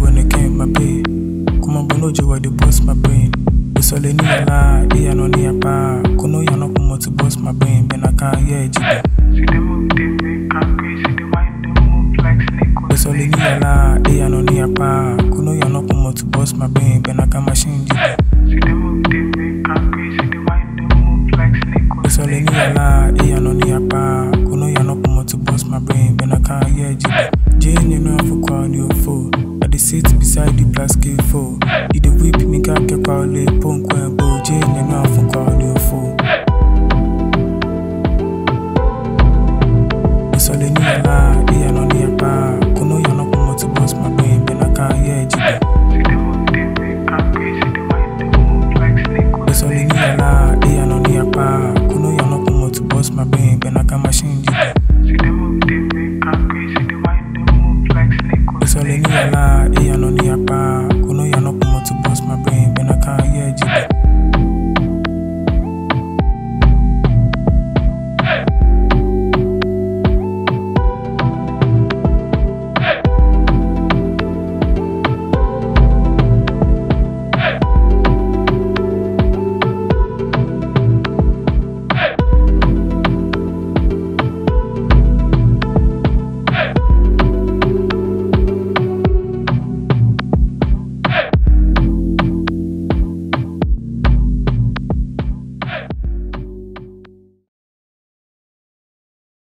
when I came my pay. Come on, bono jo, I dey bust my brain. Sole ni ala, iya no ni apa. Kuno ya no kumo to bust my brain. Ben I can't hear jibe. See the move they make am crazy. The mind they move like snake. Sole ni ala, iya no ni apa. Kuno ya no kumo to bust my brain. Ben I can't machine jibe. See the move they make am crazy. The mind they move like snake. Sole ni ala, iya no ni apa. Kuno ya no kumo to bust my brain. Ben I can't hear jibe. Jane you know for kwa ni ofo. I dey sit beside the plastic foe. You dey whip me can't get quality punk when bo. Jane you know for kwa ni ofo. Sole ni ala, iya no ni apa. Kuno ya no kumo to bust my brain. Ben I can't hear jibe. See the move they make am crazy. The mind they move like snake. Sole ni ala, iya no ni apa. Kuno ya no kumo to bust my brain. Ben I can't machine jibe. See the move they make am crazy. The mind they move like snake. Sole ni ala, iya no ni